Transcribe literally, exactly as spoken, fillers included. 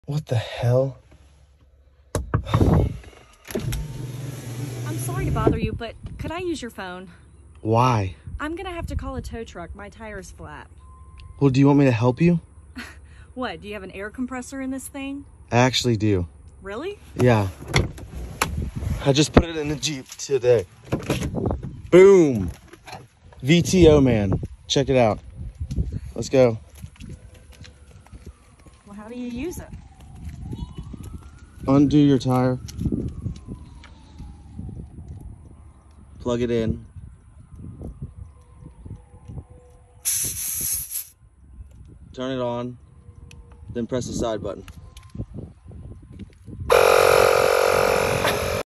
What the hell? I'm sorry to bother you, but could I use your phone? Why? I'm gonna have to call a tow truck. My tire's flat. Well, do you want me to help you? What, do you have an air compressor in this thing? I actually do. Really? Yeah. I just put it in the Jeep today. Boom. V T O, man. Check it out. Let's go. Well, how do you use it? Undo your tire. Plug it in. Turn it on. Then press the side button.